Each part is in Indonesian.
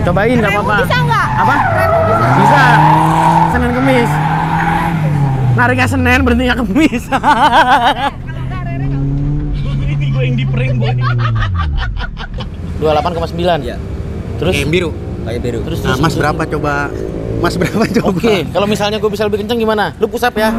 Cobain nggak apa-apa. Bisa nggak? Apa? Bisa. Bisa. Senin Kemis. Nariknya Senin, berhentinya Kemis. Ini gue yang di prank gue. 28,9. Iya. Terus Kayak biru. Kayak biru. Terus Nah, Mas berapa coba? Mas berapa coba? Oke, kalau misalnya gue bisa lebih kenceng gimana? Lu push up ya.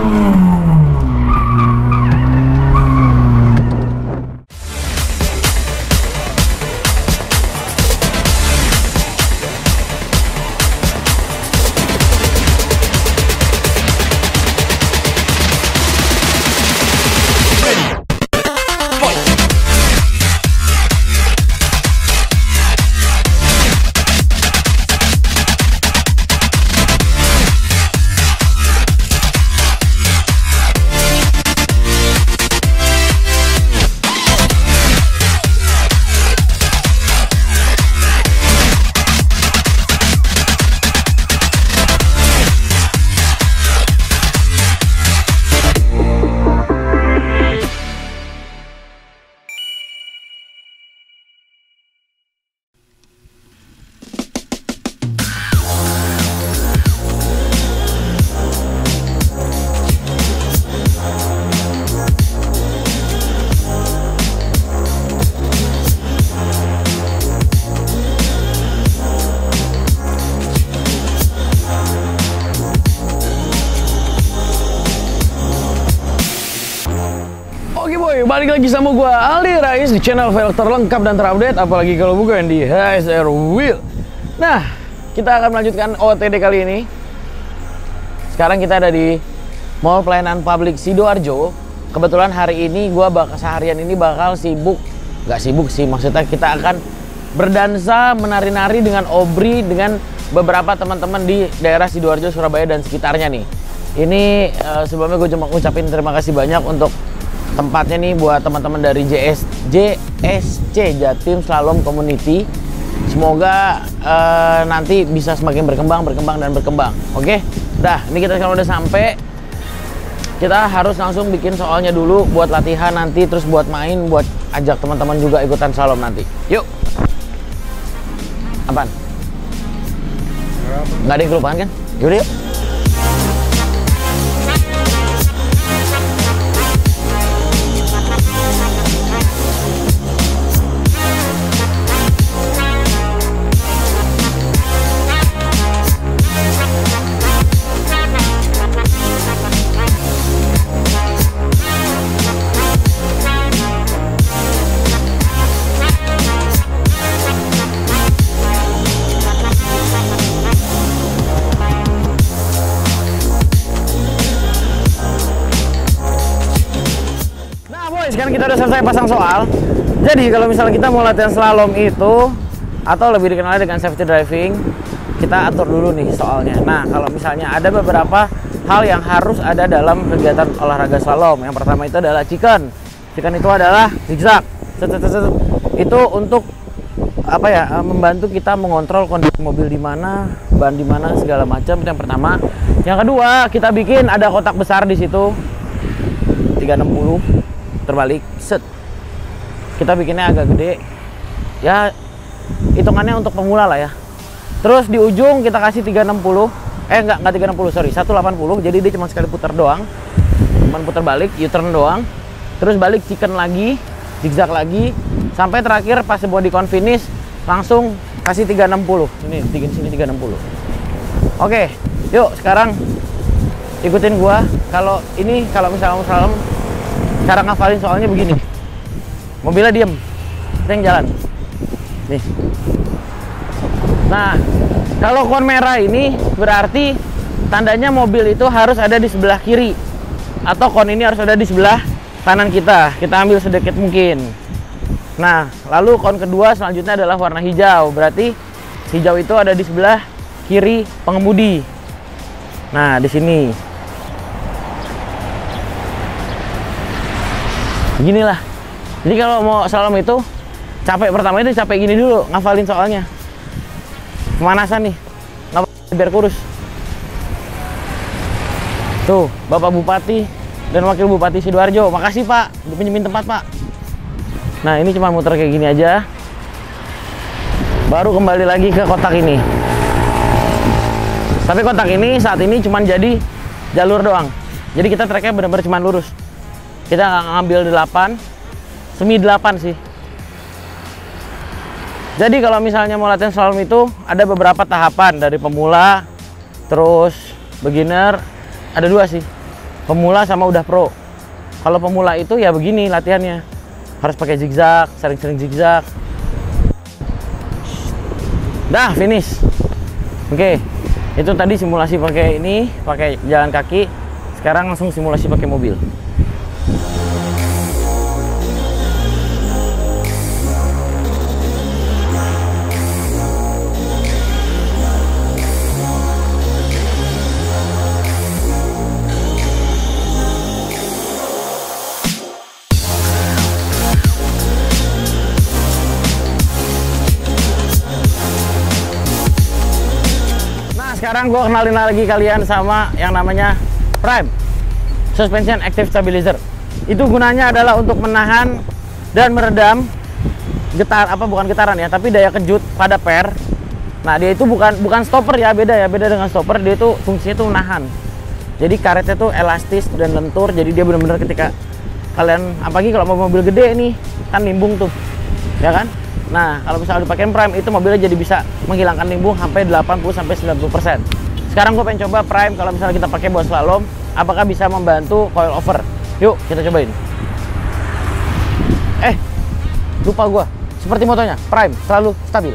Balik lagi sama gua Aldi Rais di channel velg terlengkap dan terupdate, apalagi kalau bukan di HSR Wheel. Nah, kita akan melanjutkan OTD kali ini. Sekarang kita ada di Mall Pelayanan Publik Sidoarjo. Kebetulan hari ini gua seharian ini bakal sibuk, nggak sibuk sih, maksudnya kita akan berdansa, menari-nari dengan Obri, dengan beberapa teman-teman di daerah Sidoarjo, Surabaya dan sekitarnya nih. Ini sebelumnya gue cuma ngucapin terima kasih banyak untuk tempatnya nih buat teman-teman dari JSC Jatim Slalom Community. Semoga nanti bisa semakin berkembang. Oke, dah ini kita sekarang udah sampai. Kita harus langsung bikin soalnya dulu buat latihan nanti, terus buat main, buat ajak teman-teman juga ikutan slalom nanti. Yuk. Apaan? Nggak ada yang kelupaan kan? Yaudah yuk. Sekarang kita udah selesai pasang soal. Jadi kalau misalnya kita mau latihan slalom itu, atau lebih dikenal dengan safety driving, kita atur dulu nih soalnya. Nah, kalau misalnya ada beberapa hal yang harus ada dalam kegiatan olahraga slalom. Yang pertama itu adalah chicken. Chicken itu adalah zigzag. Itu untuk apa ya? Membantu kita mengontrol kondisi mobil di mana, ban di mana, segala macam. Itu yang pertama. Yang kedua, kita bikin ada kotak besar di situ. 360 terbalik, set. Kita bikinnya agak gede. Ya, hitungannya untuk pemula lah ya. Terus di ujung kita kasih 360. Enggak 360, sorry, 180. Jadi dia cuma sekali putar doang. Cuman putar balik, U-turn doang. Terus balik chicken lagi, zigzag lagi, sampai terakhir pas body count finish langsung kasih 360. Ini bikin sini 360. Oke, yuk sekarang ikutin gua. Kalau misalnya slalom, cara ngafalin soalnya begini. Mobilnya diem, kita yang jalan. Nih. Nah, kalau kon merah ini berarti tandanya mobil itu harus ada di sebelah kiri, atau kon ini harus ada di sebelah kanan kita. Kita ambil sedikit mungkin. Nah, lalu kon kedua selanjutnya adalah warna hijau. Berarti hijau itu ada di sebelah kiri pengemudi. Nah, di sini. Beginilah. Jadi kalau mau slalom itu capek pertama itu capek gini dulu, ngafalin soalnya. Pemanasan nih, biar kurus. Tuh, Bapak Bupati dan Wakil Bupati Sidoarjo, makasih Pak, dipinjemin tempat Pak. Nah, ini cuma muter kayak gini aja. baru kembali lagi ke kotak ini. Tapi kotak ini saat ini cuma jadi jalur doang. Jadi kita treknya benar-benar cuma lurus. Kita nggak ngambil 8, semi 8 sih. Jadi kalau misalnya mau latihan slalom itu ada beberapa tahapan, dari pemula, terus beginner, ada 2 sih. Pemula sama udah pro. Kalau pemula itu ya begini latihannya. Harus pakai zigzag, sering-sering zigzag. Dah finish. Oke. Itu tadi simulasi pakai ini, pakai jalan kaki. Sekarang langsung simulasi pakai mobil. Sekarang gue kenalin lagi kalian sama yang namanya Prime Suspension Active Stabilizer. Itu gunanya adalah untuk menahan dan meredam bukan getaran ya, tapi daya kejut pada per. Nah, dia itu bukan stopper ya, beda dengan stopper. Dia itu fungsinya tuh menahan. Jadi karetnya tuh elastis dan lentur, jadi dia benar-benar ketika kalian, apalagi kalau mau mobil gede nih, kan nimbung tuh, ya kan? Nah, kalau misalnya dipakai Prime itu mobilnya jadi bisa menghilangkan nimbung sampai 80-90%. Sekarang gue pengen coba Prime kalau misalnya kita pakai buat slalom, apakah bisa membantu coil over? Yuk, kita cobain. Lupa gue. Seperti motonya, Prime selalu stabil.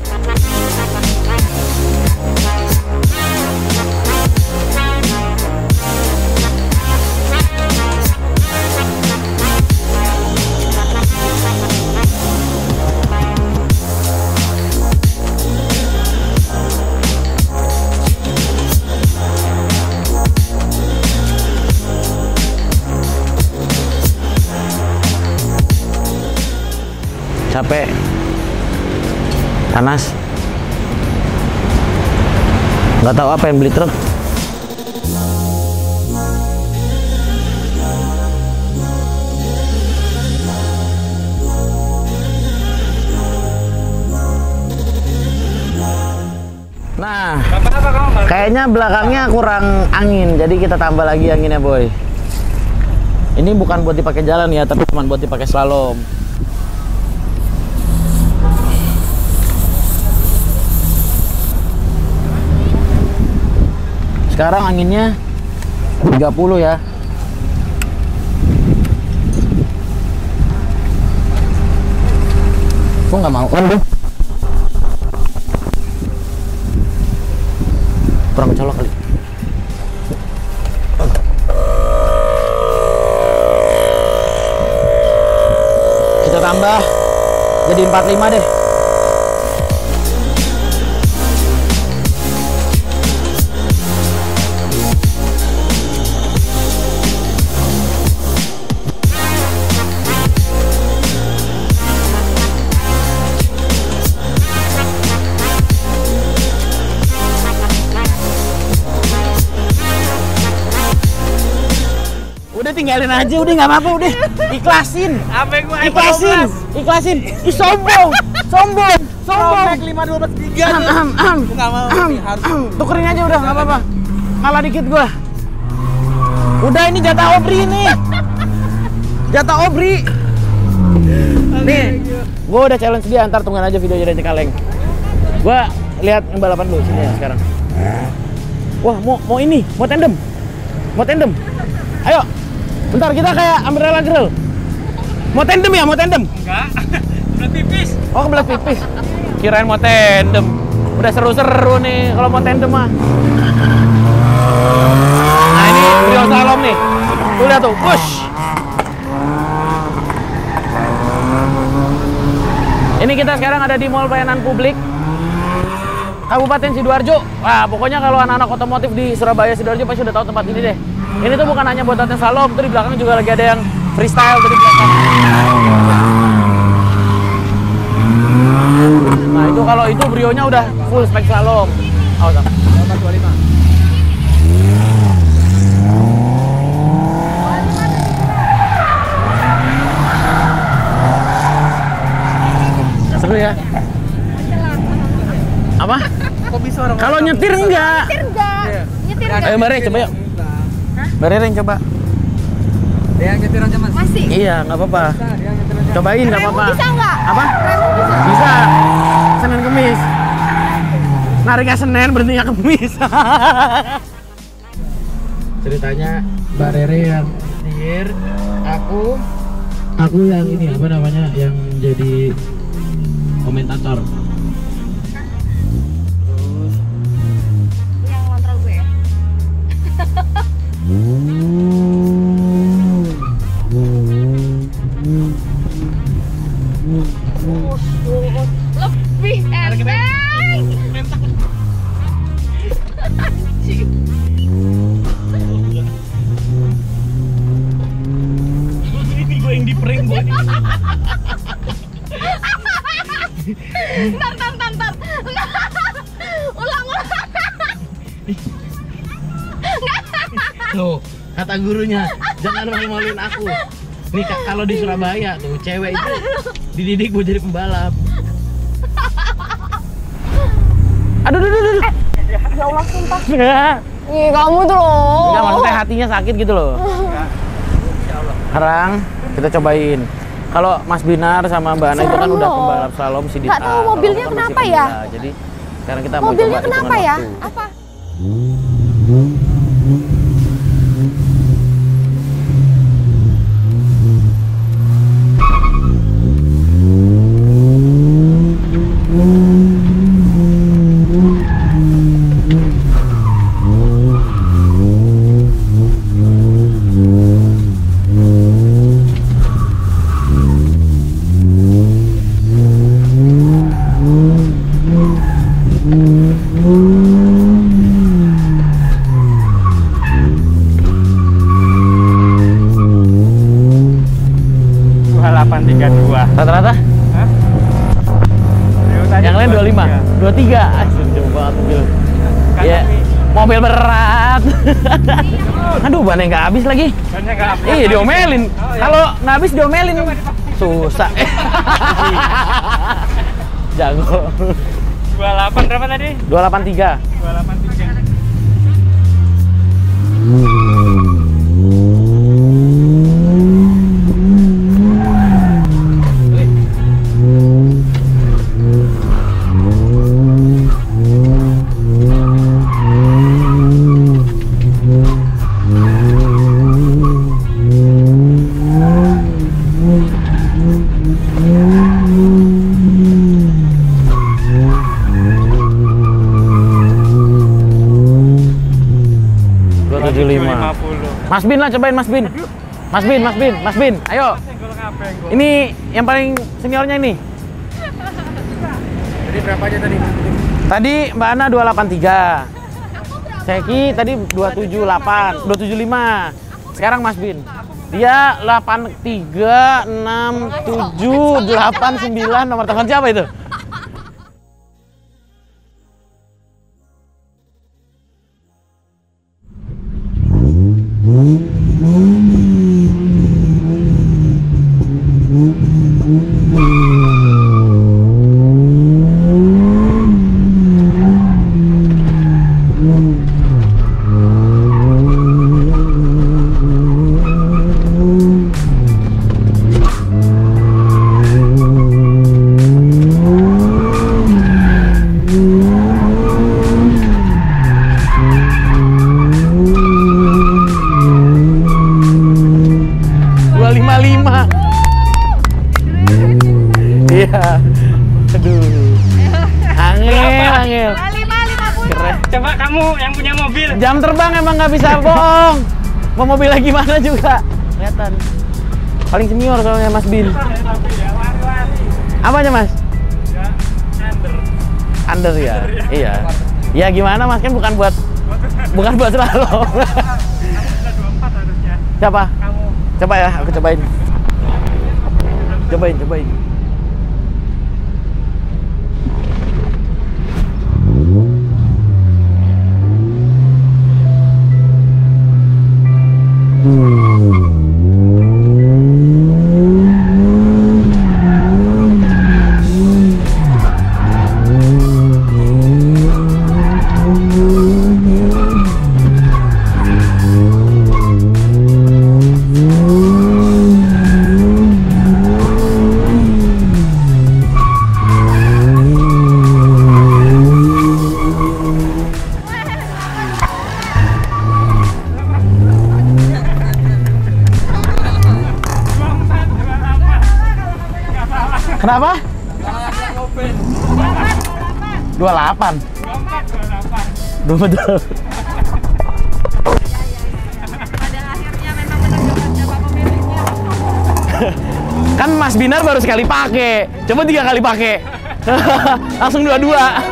Capek, panas, nggak tahu apa yang beli truk. Nah, kayaknya belakangnya kurang angin, jadi kita tambah lagi anginnya, boy. Ini bukan buat dipakai jalan ya, tapi cuma buat dipakai slalom. Sekarang anginnya 30 ya. Kok nggak mau? Kurang kecolok kali. Kita tambah jadi 45 deh. Udah tinggalin aja, udah nggak apa-apa, udah ikhlasin. Ikhlasin. Ih, sombong. 512 giga. Nggak mau, harus tukerin aja udah, nggak apa-apa. Ngalah dikit gua. Udah, ini jatah Obri ini. Jatah Obri. Nih, gua udah challenge dia, ntar tungguin aja videonya dari Cengkaleng. Gua lihat balapan dulu sini ya sekarang. Wah, mau ini, mau tandem. Ayo. Bentar, kita kayak Umbrella Girl. Mau tandem ya? Enggak. Belah pipis. Oh, belah pipis. Kirain mau tandem. Udah seru-seru nih kalau mau tandem mah. Nah, ini video slalom nih. Tuh lihat tuh, push. Ini kita sekarang ada di Mall Pelayanan Publik Kabupaten Sidoarjo. Wah, pokoknya kalau anak-anak otomotif di Surabaya, Sidoarjo pasti udah tahu tempat ini deh. Ini tuh bukan hanya buat latihan slalom, tuh di belakang juga lagi ada yang freestyle tuh di belakang. Nah, itu kalau itu Brio-nya udah full spek slalom. Awas, 25. Seru ya? Apa? Kok bisa orang? Kalau nyetir enggak? Nyetir enggak? Nyetir enggak? Ayo Mbak Rere coba yuk. Mbak Rere coba. Dia yang nyetir aja Mas. Masih? Iya, nggak apa-apa. Dia yang nyetir aja. Cobain nggak Remu apa-apa. bisa nggak? Apa? Remu bisa? Bisa. Senin Kemis. Nariknya Senin, berhentinya Kemis. Ceritanya Mbak Rere yang nyetir, aku yang ini apa namanya, yang jadi komentator. Yang ngontrol gue ya? Lebih enteng. Ini gue yang di prank gue. Ntar. Ulang. Tuh, kata gurunya, jangan malu-maluin aku. Nih kalau di Surabaya tuh, cewek itu dididik buat jadi pembalap. Aduh. Ya Allah, sumpah. Ih, kamu tuh loh. Enggak, maksudnya hatinya sakit gitu loh. Sekarang kita cobain. Kalau Mas Binar sama Mbak Ana itu kan Serem udah loh. pembalap slalom Sidit A. Nggak tahu mobilnya Kalau kita masih kenapa ya? pemula. Jadi sekarang kita mau Mobilnya coba kenapa hitungan ya? waktu. Apa? Rata-rata? Hah? Yang lain 25, 23. Anjir, jauh banget mobil. Ya, mobil berat. Aduh, bannya nggak habis lagi. Bannya nggak habis. Iya, diomelin. Oh, iya. Kalau nggak habis diomelin. Susah. Jago. 28 berapa tadi? 283. 283. Mas Bin lah, cobain Mas Bin. Mas Bin, ayo. Ini yang paling seniornya ini. Jadi berapa aja tadi? Tadi Mbak Ana 283. Seki tadi 278, 275. Sekarang Mas Bin. Dia 83, 6, 7, 8, 9. Nomor telepon siapa itu? Iya. Aduh. Angel. 550. Keren. Coba kamu yang punya mobil. Jam terbang emang nggak bisa bohong. Mau mobilnya gimana juga. Kelihatan. Paling senior soalnya Mas Bin. Apanya Mas? Ya, Under ya? Iya. Ya gimana Mas, kan bukan buat slalom. Kamu sudah 24 harusnya. Siapa? Kamu. Coba ya, aku cobain. Cobain. 28. 24, 28. Betul. Pada akhirnya memang benar-benar Bapak pemiliknya. Kan Mas Binar baru sekali pakai. Coba 3 kali pakai. Langsung 22.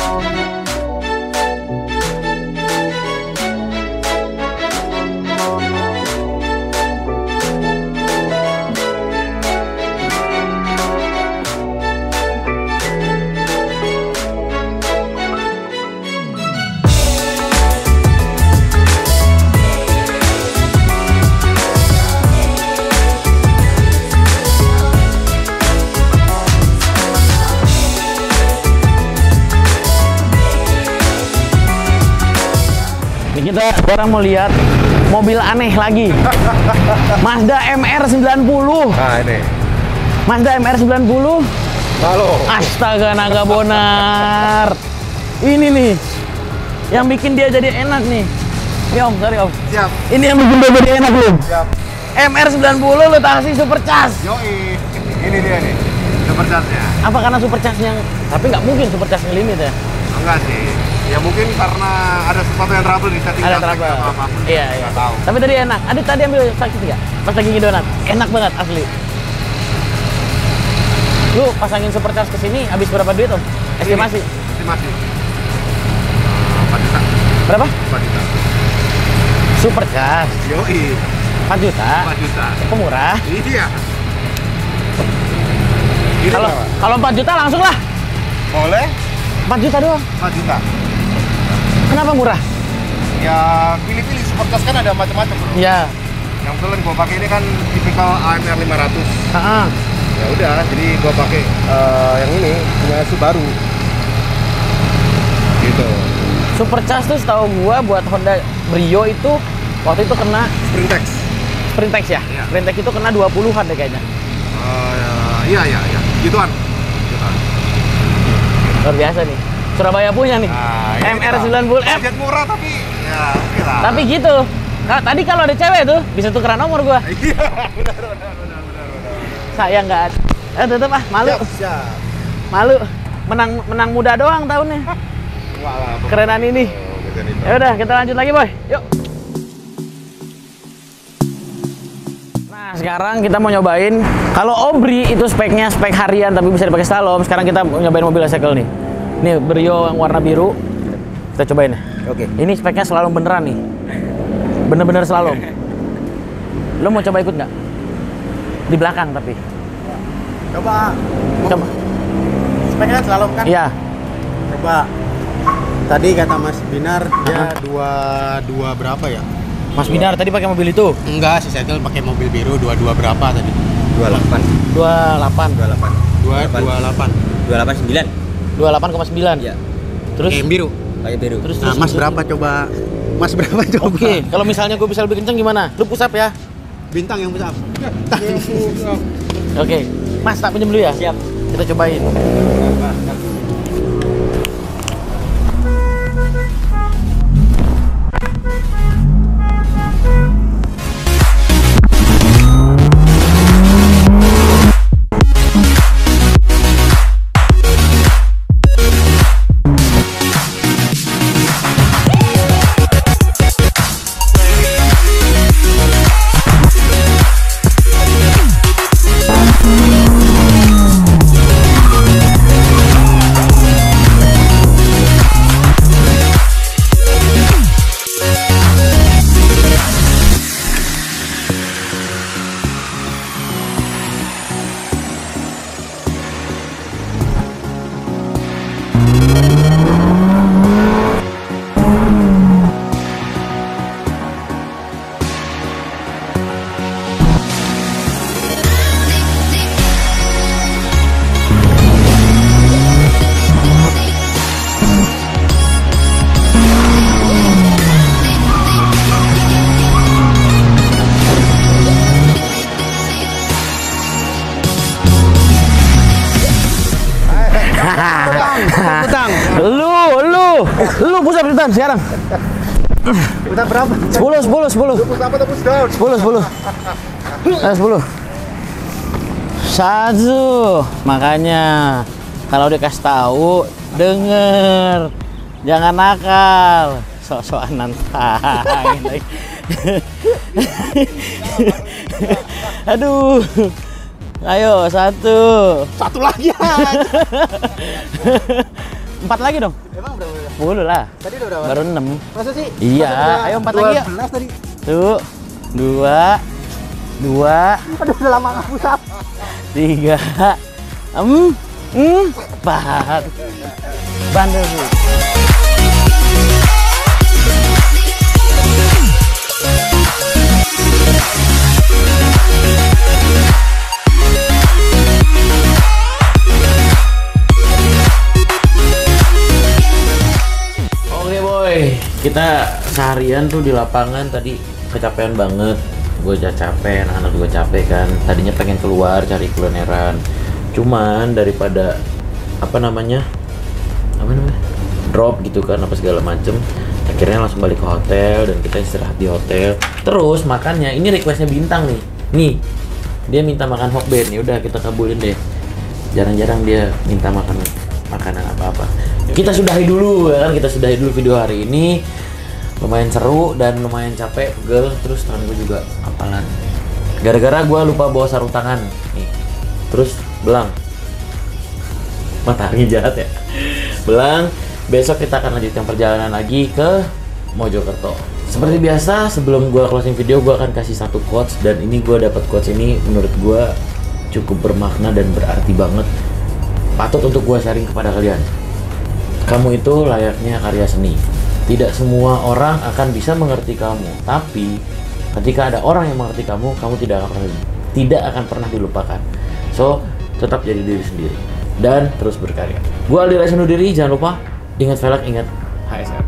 Kita sekarang mau lihat mobil aneh lagi. Mazda MR-90. Nah ini. Mazda MR-90. Halo. Astaga naga bonar. Ini nih yang bikin dia jadi enak nih. Nih Om, sorry Om. Siap. Ini yang bikin dia jadi enak belum? Siap. MR-90 lu kasih supercharge. Yoi. Ini dia nih. Supercharge-nya. Apa karena supercharge-nya? Tapi nggak mungkin supercharge limit ya. Enggak sih. Ya mungkin karena ada sesuatu yang trouble di setting. Ada trouble. atau apa. Iya, iya. Nggak tahu. Tapi tadi enak. Adit tadi ambil sakit nggak? Pas lagi ngidonat. Enak banget asli. Lu pasangin supercharge ke sini habis berapa duit Om? Estimasi. Estimasi. 4 juta. Berapa? 4 juta. Supercharge. Yoi. 4 juta. 4 juta. Kok murah? Iya. Ini Kalau berapa? kalau 4 juta langsung lah. Boleh 4 juta doang. 4 juta. Kenapa murah? Ya pilih-pilih supercharge kan ada macam-macam bro. Iya. Yang kebetulan gua pakai ini kan tipikal AMR 500. Heeh. Ya udah, jadi gua pakai yang ini punya Subaru. Gitu. Supercharge tuh setahu gua buat Honda Brio itu waktu itu kena Sprintex. Sprintex ya? Iya. Sprintex itu kena 20-an deh kayaknya. Iya. Gituan. Luar biasa nih. Surabaya punya nih. Nah, ini MR-90 F. budget murah tapi ya oke lah. Tapi gitu. Tadi kalau ada cewek tuh bisa tukeran nomor gua. Iya, benar. Sayang nggak ada. Tetep ah, malu. Siap. Malu. Menang muda doang tahunnya. Wah lah. Kerenan ini. Ya udah, kita lanjut lagi, Boy. Yuk. Nah, sekarang kita mau nyobain kalau Obri itu speknya spek harian tapi bisa dipakai slalom. Sekarang kita mau nyobain mobil cycle nih. Ini Brio yang warna biru. Kita cobain ya. Oke. Ini speknya slalom beneran nih. Bener-bener slalom. Lo mau coba ikut nggak? Di belakang tapi. Coba. Coba. Speknya slalom kan? Iya. Coba. Tadi kata Mas Binar dia 22 berapa ya? Mas Binar tadi pakai mobil itu? Enggak, si Cycle pakai mobil biru 22 berapa tadi? 28. 28. 28. 28,9. Iya. Terus Yang biru. pakai biru. Terus Nah, Mas berapa coba? Mas berapa coba? Oke, kalau misalnya gue bisa lebih kenceng gimana? Lu push up ya? Bintang yang besar. Oke. Mas, tak pinjam dulu ya? Siap. Kita cobain. Utang. Lu push up Sultan sekarang. Utang berapa? 10. Push apa atau push down? 10. 10. Satu. Makanya kalau dikasih tahu Denger. Jangan nakal. Sok-sokan nantangin lagi. Aduh. Ayo, 1. Satu lagi ya. 4 lagi dong. Emang berapa? 10 lah. Tadi udah berapa? Baru 6. Masa sih? Iya, ayo 4 lagi ya. 12 tadi. 1, 2, Aduh, udah lama nggak pusat. 3, 4. Bandel sih. Oke boy, kita seharian tuh di lapangan tadi kecapean banget. Gue udah capek, anak-anak gue capek kan. Tadinya pengen keluar cari kulineran. Cuman daripada apa namanya drop gitu kan apa segala macem, akhirnya langsung balik ke hotel dan kita istirahat di hotel. Terus makannya ini requestnya Bintang nih, dia minta makan hokben. Ya udah kita kabulin deh. Jarang-jarang dia minta makanan apa-apa. Kita sudahi dulu ya kan, kita sudahi dulu video hari ini. Lumayan seru dan lumayan capek, pegel, terus tangan gue juga apalan. Gara-gara gue lupa bawa sarung tangan nih. Terus belang. Matahari jahat ya. Belang. Besok kita akan lanjutkan perjalanan lagi ke Mojokerto. Seperti biasa, sebelum gue closing video, gue akan kasih satu quotes. Dan ini gue dapat quotes ini menurut gue cukup bermakna dan berarti banget. Patut untuk gue sharing kepada kalian. Kamu itu layaknya karya seni. Tidak semua orang akan bisa mengerti kamu, tapi ketika ada orang yang mengerti kamu, kamu tidak akan pernah dilupakan. So, tetap jadi diri sendiri dan terus berkarya. Gua Aldi Raisa undur diri, jangan lupa ingat velg, ingat HSR.